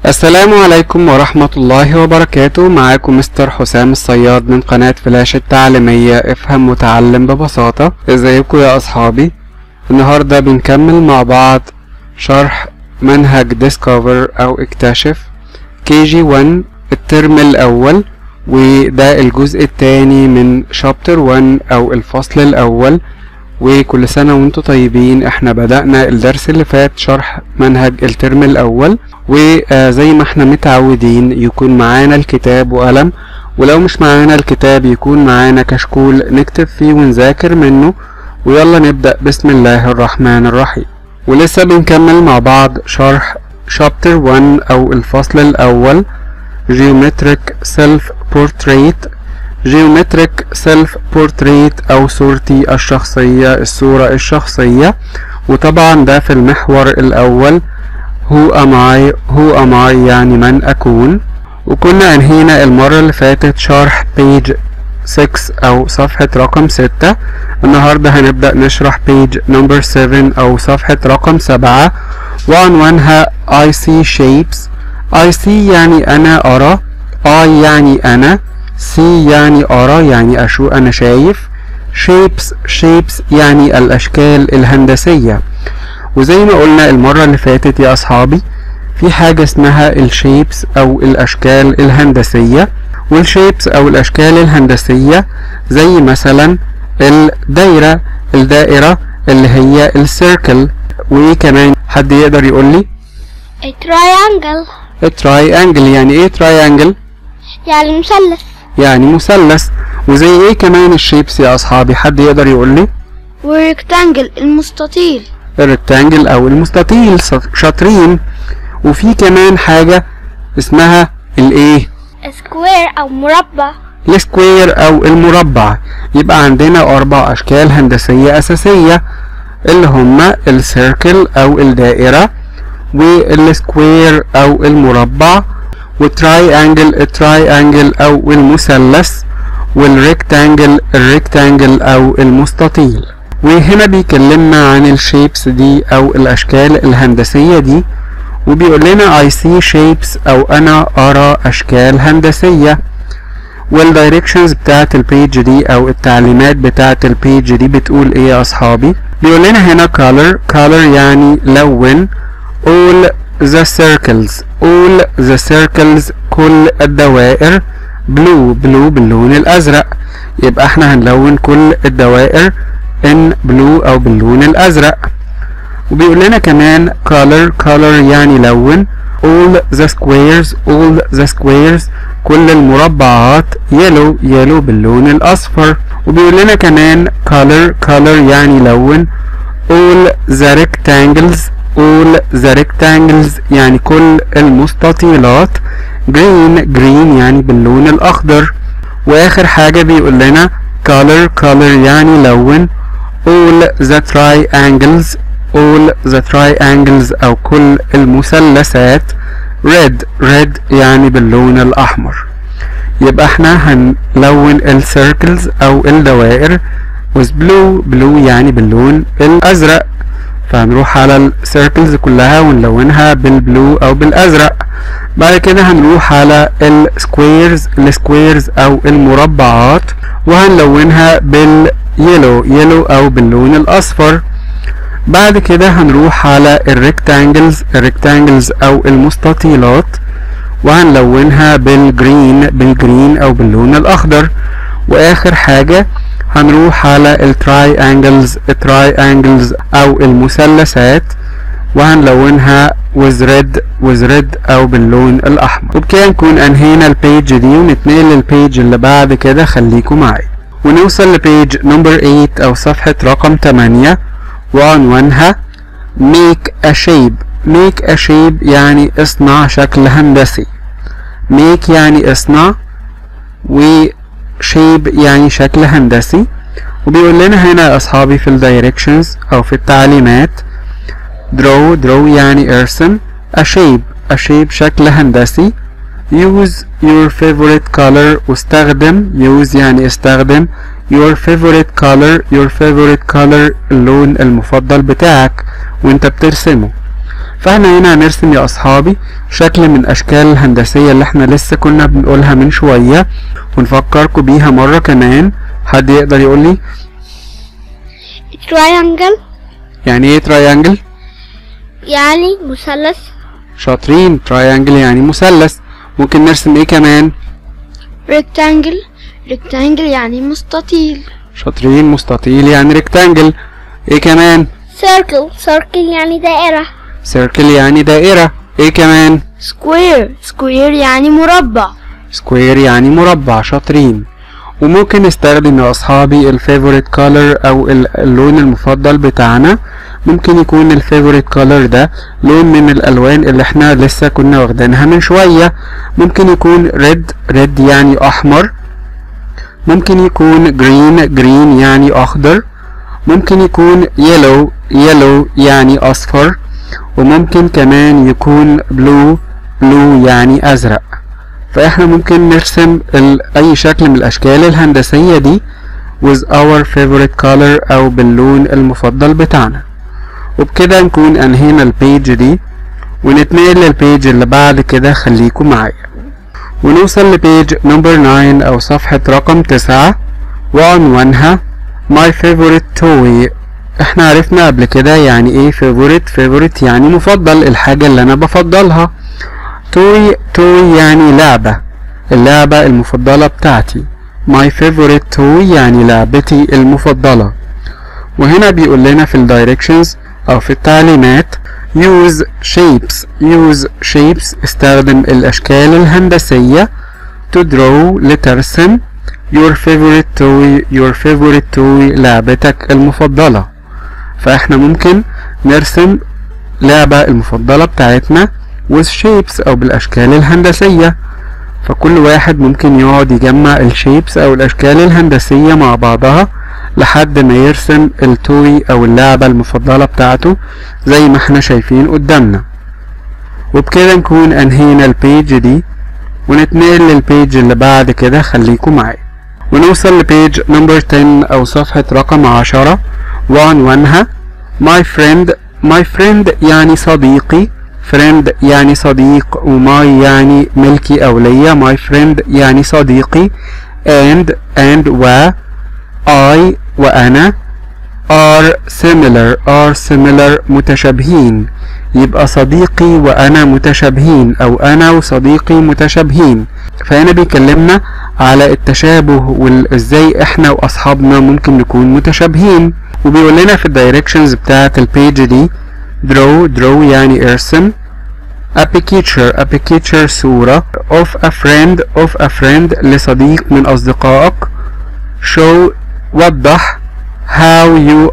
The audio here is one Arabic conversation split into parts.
السلام عليكم ورحمة الله وبركاته. معاكم مستر حسام الصياد من قناة فلاش التعليمية افهم وتعلم ببساطة. ازيكم يا اصحابي؟ النهاردة بنكمل مع بعض شرح منهج ديسكفر او اكتشف KG1 الترم الاول، وده الجزء الثاني من شابتر 1 او الفصل الاول. وكل سنة وانتم طيبين. احنا بدأنا الدرس اللي فات شرح منهج الترم الاول، وزي ما احنا متعودين يكون معانا الكتاب وقلم، ولو مش معانا الكتاب يكون معانا كشكول نكتب فيه ونذاكر منه. ويلا نبدأ بسم الله الرحمن الرحيم. ولسه بنكمل مع بعض شرح شابتر 1 او الفصل الاول جيومتريك سيلف بورتريت. جيومتريك سيلف بورتريت او صورتي الشخصية، الصورة الشخصية. وطبعا ده في المحور الاول Who am I يعني من اكون. وكنا انهينا المرة اللي فاتت شرح page 6 او صفحة رقم 6. النهاردة هنبدأ نشرح page number 7 او صفحة رقم 7، وعنوانها I see shapes. I see يعني انا ارى، I يعني انا، see يعني ارى يعني انا شايف، shapes يعني الاشكال الهندسية. وزي ما قلنا المرة اللي فاتت يا اصحابي، في حاجة اسمها الشيبس او الاشكال الهندسية. والشيبس او الاشكال الهندسية زي مثلا الدائرة اللي هي السيركل. وكمان حد يقدر يقول لي التراينجل يعني ايه تراينجل؟ يعني مثلث. وزي ايه كمان الشيبس يا اصحابي؟ حد يقدر يقول لي؟ والريكتانجل المستطيل. الريكتانجل او المستطيل، شاطرين. وفي كمان حاجة اسمها الايه؟ سكوير او مربع. السكوير او المربع. يبقى عندنا 4 اشكال هندسية اساسية اللي هما السيركل او الدائرة، والسكوير او المربع، والتراينجل او المثلث، والريكتانجل او المستطيل. وهنا بيكلمنا عن الشيبس دي او الاشكال الهندسية دي، وبيقول لنا I see shapes او انا ارى اشكال هندسية. والدايركشنز بتاعت البيج دي او التعليمات بتاعت البيج دي بتقول ايه يا اصحابي؟ بيقول لنا هنا color يعني لون. all the circles كل الدوائر. blue باللون الازرق. يبقى احنا هنلون كل الدوائر in blue او باللون الازرق. وبيقول لنا كمان color يعني لون. all the squares كل المربعات yellow باللون الاصفر. وبيقول لنا كمان color يعني لون. all the rectangles يعني كل المستطيلات green يعني باللون الاخضر. واخر حاجة بيقول لنا color يعني لون. all the triangles او كل المثلثات red يعني باللون الاحمر. يبقى احنا هنلون السيركلز او الدوائر with blue يعني باللون الازرق. فهنروح على السيركلز كلها ونلونها بالبلو او بالازرق. بعد كده هنروح على السكويرز او المربعات وهنلونها باليلو او باللون الاصفر. بعد كده هنروح على الريكتانجلز او المستطيلات وهنلونها بالجرين او باللون الاخضر. واخر حاجة هنروح على التراينجلز او المثلثات وهنلونها with red او باللون الاحمر. وبكده نكون انهينا البيج دي ونتنقل للبيج اللي بعد كده. خليكم معايا ونوصل لبيج نمبر 8 او صفحة رقم 8، وعنوانها make a shape يعني اصنع شكل هندسي. make يعني اصنع، و shape يعني شكل هندسي. وبيقول لنا هنا يا اصحابي في الدايركشنز او في التعليمات draw يعني ارسم. a shape شكل هندسي. use your favorite color واستخدم. use يعني استخدم your favorite color اللون المفضل بتاعك وانت بترسمه. فاحنا هنا هنرسم يا اصحابي شكل من اشكال الهندسية اللي احنا لسه كنا بنقولها من شوية، ونفكركم بيها مرة كمان. حد يقدر يقولي triangle يعني ايه triangle؟ يعني مثلث. شاطرين، triangle يعني مثلث. ممكن نرسم ايه كمان؟ rectangle يعني مستطيل. شاطرين، مستطيل يعني rectangle. ايه كمان؟ circle يعني دائرة. circle يعني دائرة. ايه كمان؟ square يعني مربع. square يعني مربع. شاطرين. وممكن نستخدم يا اصحابي الفيفوريت كولر او اللون المفضل بتاعنا. ممكن يكون الفيفوريت كولر ده لون من الالوان اللي احنا لسه كنا واخدينها من شوية. ممكن يكون ريد يعني احمر. ممكن يكون جرين يعني اخضر. ممكن يكون يلو يعني اصفر. وممكن كمان يكون بلو يعني ازرق. فاحنا ممكن نرسم اي شكل من الاشكال الهندسية دي with our favorite color او باللون المفضل بتاعنا. وبكده نكون انهينا البيج دي، ونتنقل للبيج اللي بعد كده. خليكم معايا ونوصل لبيج نمبر 9 او صفحة رقم 9 وعنوانها my favorite toy. احنا عرفنا قبل كده يعني ايه favorite يعني مفضل، الحاجة اللي انا بفضلها. toy يعني اللعبة المفضلة بتاعتي. my favorite toy يعني لعبتي المفضلة. وهنا بيقول لنا في الدايركشنز او في التعليمات use shapes استخدم الاشكال الهندسية to draw لترسم your favorite toy لعبتك المفضلة. فاحنا ممكن نرسم لعبة المفضلة بتاعتنا with shapes او بالاشكال الهندسية. فكل واحد ممكن يقعد يجمع الشيبس او الاشكال الهندسية مع بعضها لحد ما يرسم التوي او اللعبة المفضلة بتاعته زي ما احنا شايفين قدامنا. وبكده نكون انهينا البيج دي، ونتنقل للبيج اللي بعد كده. خليكم معايا ونوصل لبيج نمبر 10 او صفحة رقم 10 وعنوانها my friend يعني صديقي. friend يعني صديق، وماي يعني ملكي او ليا. my friend يعني صديقي. and و I وأنا are similar متشابهين. يبقى صديقي وأنا متشابهين أو أنا وصديقي متشابهين. فهنا بيكلمنا على التشابه وازاي احنا وأصحابنا ممكن نكون متشابهين. وبيقول لنا في الدايركشنز بتاعة البيج دي draw يعني ارسم. a picture صورة. of a friend لصديق من أصدقائك. show وضح. how you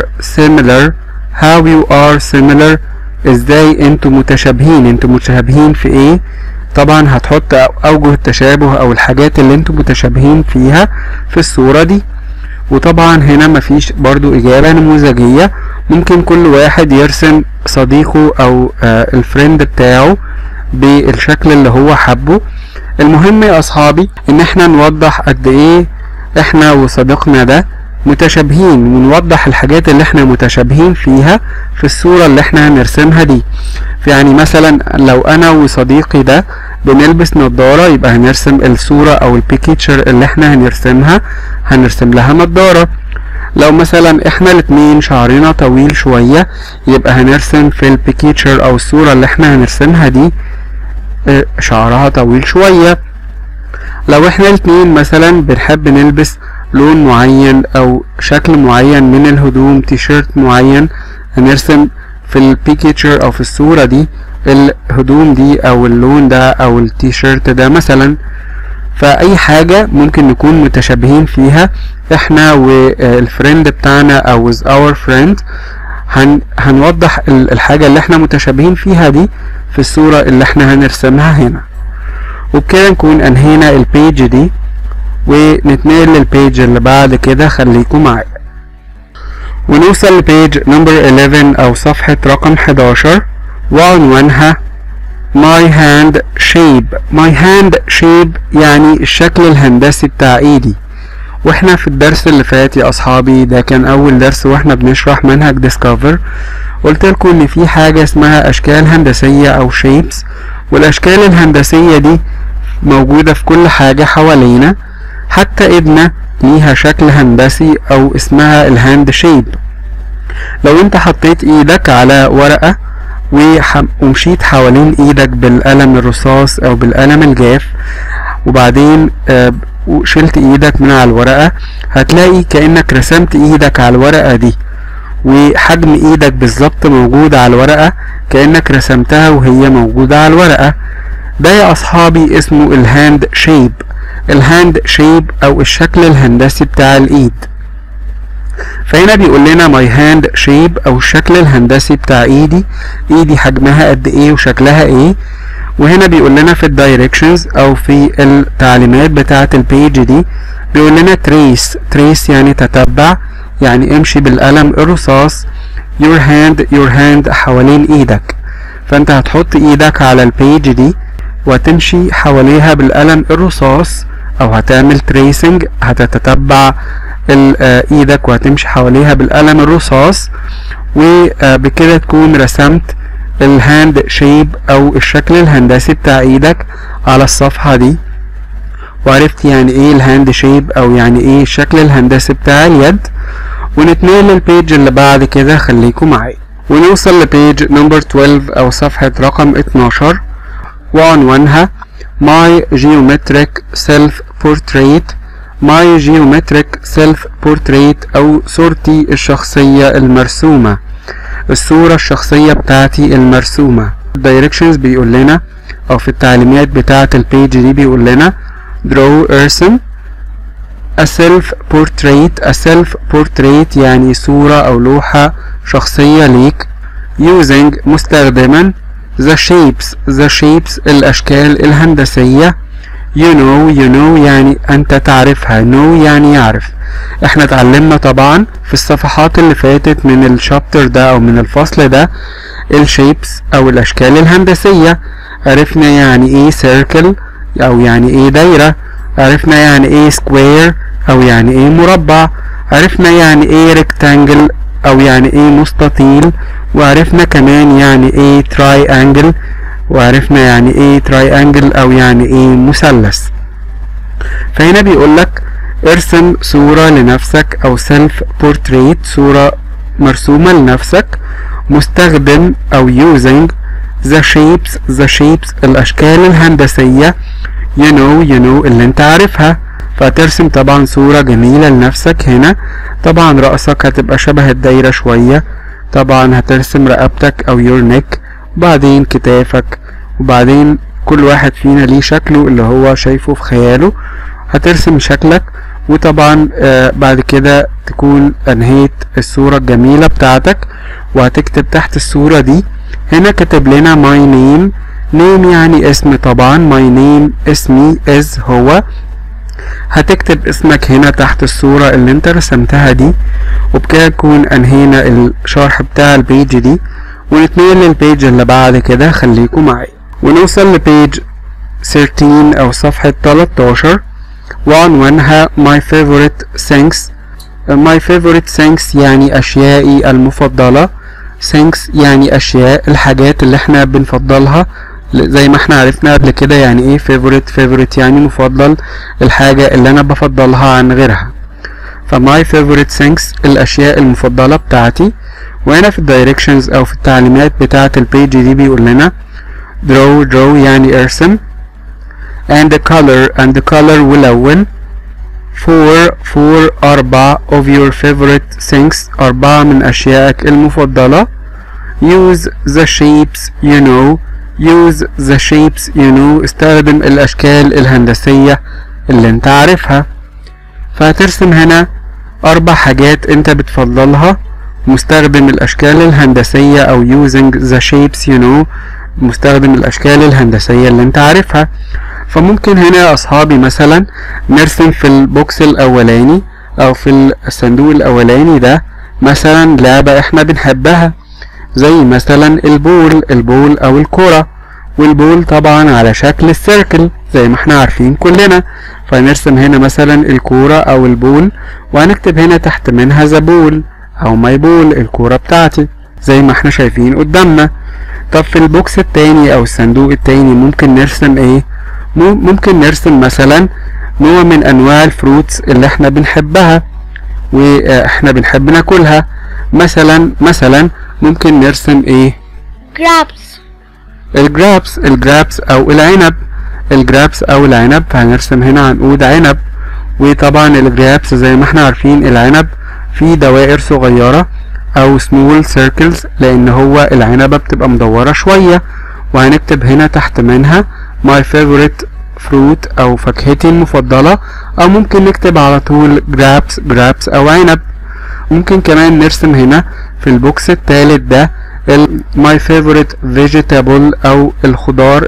are similar ازاي انتوا متشابهين في ايه. طبعا هتحط اوجه التشابه او الحاجات اللي انتوا متشابهين فيها في الصورة دي. وطبعا هنا مفيش برضو اجابة نموذجية، ممكن كل واحد يرسم صديقه او الفريند بتاعه بالشكل اللي هو حبه. المهم يا اصحابي ان احنا نوضح قد ايه احنا وصديقنا ده متشابهين، ونوضح الحاجات اللي احنا متشابهين فيها في الصورة اللي احنا هنرسمها دي. يعني مثلا لو انا وصديقي ده بنلبس نظارة، يبقى هنرسم الصورة او البيكتشر اللي احنا هنرسم لها نظارة. لو مثلا احنا الاتنين شعرنا طويل شوية، يبقى هنرسم في البيكتشر او الصورة اللي احنا هنرسمها دي شعرها طويل شوية. لو احنا الاتنين مثلا بنحب نلبس لون معين او شكل معين من الهدوم، تيشيرت معين، هنرسم في البيكتشر او في الصورة دي الهدوم دي او اللون ده او التيشيرت ده مثلا. فاي حاجة ممكن نكون متشابهين فيها احنا والفريند بتاعنا او with our friend، هنوضح الحاجة اللي احنا متشابهين فيها دي في الصورة اللي احنا هنرسمها هنا. وبكده نكون انهينا البيج دي، ونتنقل للبيج اللي بعد كده. خليكم معايا ونوصل لبيج نمبر 11 او صفحة رقم 11 وعنوانها my hand shape يعني الشكل الهندسي بتاع ايدي. واحنا في الدرس اللي فات يا اصحابي، ده كان اول درس واحنا بنشرح منهج ديسكفر، قلت لكم ان في حاجة اسمها اشكال هندسية او shapes، والاشكال الهندسية دي موجودة في كل حاجة حوالينا، حتى ايدنا ليها شكل هندسي او اسمها الهاند شيب. لو انت حطيت ايدك على ورقة ومشيت حوالين ايدك بالقلم الرصاص او بالقلم الجاف، وبعدين شلت ايدك من على الورقة، هتلاقي كأنك رسمت ايدك على الورقة دي، وحجم ايدك بالظبط موجود على الورقة كأنك رسمتها وهي موجودة على الورقة. ده يا اصحابي اسمه الهاند شيب، الهاند شيب او الشكل الهندسي بتاع الايد. فهنا بيقول لنا my hand shape او الشكل الهندسي بتاع ايدي حجمها قد ايه وشكلها ايه. وهنا بيقول لنا في الدايركشنز او في التعليمات بتاعة البيج دي بيقول لنا trace يعني تتبع، يعني امشي بالقلم الرصاص your hand حوالين ايدك. فانت هتحط ايدك على البيج دي وتمشي حواليها بالقلم الرصاص، او هتعمل tracing، هتتتبع ايدك وهتمشي حواليها بالقلم الرصاص، وبكده تكون رسمت الهاند شيب او الشكل الهندسي بتاع ايدك على الصفحة دي، وعرفت يعني ايه الهاند شيب او يعني ايه الشكل الهندسي بتاع اليد. ونتنقل للبيج اللي بعد كده، خليكم معايا ونوصل لبيج نمبر 12 او صفحة رقم 12، وعنوانها My Geometric Self Portrait. My Geometric Self Portrait او صورتي الشخصية المرسومة، الصورة الشخصية بتاعتي المرسومة. Directions بيقول لنا او في التعليمات بتاعة البيج دي بيقول لنا draw ارسم a self portrait يعني صورة او لوحة شخصية ليك، using مستخدما the shapes الاشكال الهندسية، you know يعني انت تعرفها، know يعني يعرف. احنا اتعلمنا طبعا في الصفحات اللي فاتت من الشابتر ده او من الفصل ده الشيبس او الاشكال الهندسية. عرفنا يعني ايه circle او يعني ايه دايرة، عرفنا يعني ايه square او يعني ايه مربع، عرفنا يعني ايه rectangle او يعني ايه مستطيل، وعرفنا كمان يعني ايه triangle، وعرفنا يعني ايه triangle او يعني ايه مثلث. فهنا بيقولك ارسم صورة لنفسك او self portrait، صورة مرسومة لنفسك، مستخدم او using the shapes الاشكال الهندسية، you know اللي انت عارفها. فترسم طبعا صورة جميلة لنفسك. هنا طبعا رأسك هتبقى شبه الدايرة شوية، طبعا هترسم رقبتك او your neck، وبعدين كتافك، وبعدين كل واحد فينا ليه شكله اللي هو شايفه في خياله. هترسم شكلك، وطبعا بعد كده تكون انهيت الصورة الجميلة بتاعتك، وهتكتب تحت الصورة دي هنا كتب لنا my name يعني اسم، طبعا my name اسمي is هو. هتكتب اسمك هنا تحت الصورة اللي انت رسمتها دي، وبكده نكون انهينا الشرح بتاع البيج دي. ونتنقل للبيج اللي بعد كده، خليكم معايا ونوصل لبيج 13 او صفحة 13، وعنوانها my favorite things يعني اشيائي المفضلة. things يعني اشياء، الحاجات اللي احنا بنفضلها، زي ما احنا عرفنا قبل كده يعني ايه favorite يعني مفضل، الحاجة اللي انا بفضلها عن غيرها. فماي favorite things الاشياء المفضلة بتاعتي. وهنا في الدايركشنز او في التعليمات بتاعة البيج دي بيقول لنا draw يعني ارسم، and color ولون، for 4 of your favorite things 4 من اشيائك المفضلة. use the shapes you know استخدم الاشكال الهندسية اللي انت عارفها. فهترسم هنا 4 حاجات انت بتفضلها، مستخدم الاشكال الهندسية او using the shapes you know مستخدم الاشكال الهندسية اللي انت عارفها. فممكن هنا يا اصحابي مثلا نرسم في البوكس الاولاني او في الصندوق الاولاني ده مثلا لعبة احنا بنحبها، زي مثلا البول او الكرة، والبول طبعا على شكل السيركل زي ما احنا عارفين كلنا. فنرسم هنا مثلا الكرة او البول، وهنكتب هنا تحت منها the ball او my ball الكرة بتاعتي. زي ما احنا شايفين قدامنا. طب في البوكس التاني او الصندوق التاني ممكن نرسم ايه؟ ممكن نرسم مثلا نوع من انواع الفروتس اللي احنا بنحبها واحنا بنحب ناكلها. مثلا ممكن نرسم ايه؟ grapes. الجرابس او العنب. فهنرسم هنا عنقود عنب. وطبعا الجرابس زي ما احنا عارفين العنب فيه دوائر صغيرة او small circles لان هو العنبة بتبقى مدورة شوية. وهنكتب هنا تحت منها my favorite fruit او فاكهتي المفضلة، او ممكن نكتب على طول grapes او عنب. ممكن كمان نرسم هنا في البوكس الثالث ده my favorite vegetable او الخضار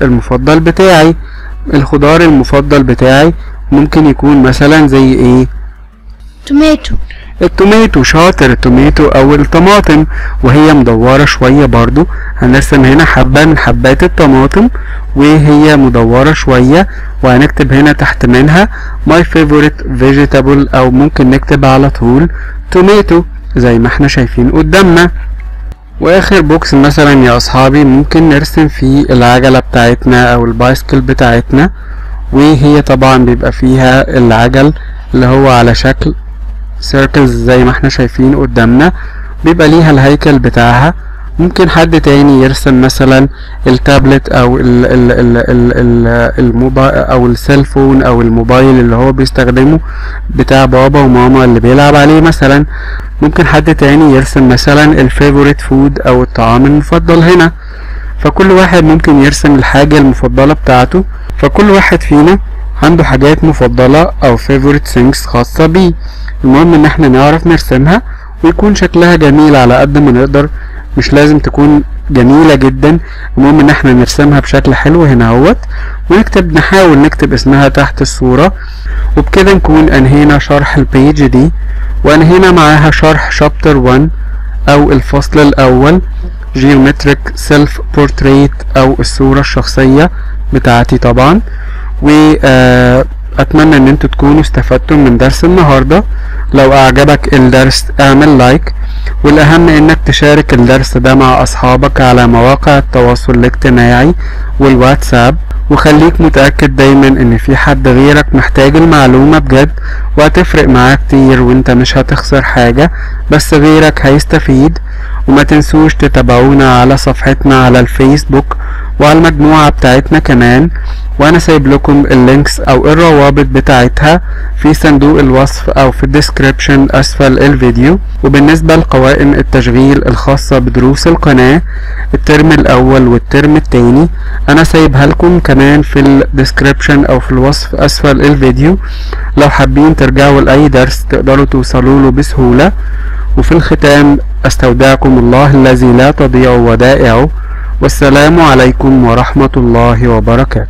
المفضل بتاعي. ممكن يكون مثلا زي ايه؟ التوميتو. شاطر، التوميتو او الطماطم، وهي مدورة شوية برضو. هنرسم هنا حبة من حبات الطماطم وهي مدورة شوية، وهنكتب هنا تحت منها my favorite vegetable او ممكن نكتب على طول توميتو زي ما احنا شايفين قدامنا. واخر بوكس مثلا يا اصحابي ممكن نرسم فيه العجلة بتاعتنا او البايسكل بتاعتنا، وهي طبعا بيبقى فيها العجل اللي هو على شكل سيركلز زي ما احنا شايفين قدامنا، بيبقى ليها الهيكل بتاعها. ممكن حد تاني يرسم مثلا التابلت او الموبايل او السيلفون او الموبايل اللي هو بيستخدمه بتاع بابا وماما اللي بيلعب عليه مثلا. ممكن حد تاني يرسم مثلا الفيفوريت فود او الطعام المفضل هنا. فكل واحد ممكن يرسم الحاجة المفضلة بتاعته. فكل واحد فينا عنده حاجات مفضلة او favorite things خاصة بيه. المهم ان احنا نعرف نرسمها ويكون شكلها جميل على قد ما نقدر. مش لازم تكون جميلة جدا، المهم ان احنا نرسمها بشكل حلو هنا اهوت، نحاول نكتب اسمها تحت الصورة. وبكده نكون انهينا شرح البيج دي، وانهينا معاها شرح شابتر 1 او الفصل الاول Geometric Self Portrait او الصورة الشخصية بتاعتي طبعا. واتمنى ان انتوا تكونوا استفدتم من درس النهاردة. لو اعجبك الدرس اعمل لايك، والاهم انك تشارك الدرس ده مع اصحابك على مواقع التواصل الاجتماعي والواتساب. وخليك متأكد دايما ان في حد غيرك محتاج المعلومة بجد، وهتفرق معاه كتير وانت مش هتخسر حاجة بس غيرك هيستفيد. وما تنسوش تتابعونا على صفحتنا على الفيسبوك وعلى المجموعة بتاعتنا كمان، وانا سايب لكم اللينكس او الروابط بتاعتها في صندوق الوصف او في الديسكريبشن اسفل الفيديو. وبالنسبة لقوائم التشغيل الخاصة بدروس القناة الترم الاول والترم التاني انا سايبها لكم كمان في الديسكريبشن او في الوصف اسفل الفيديو. لو حابين ترجعوا لاي درس تقدروا توصلوا له بسهولة. وفي الختام استودعكم الله الذي لا تضيع ودائعه، والسلام عليكم ورحمة الله وبركاته.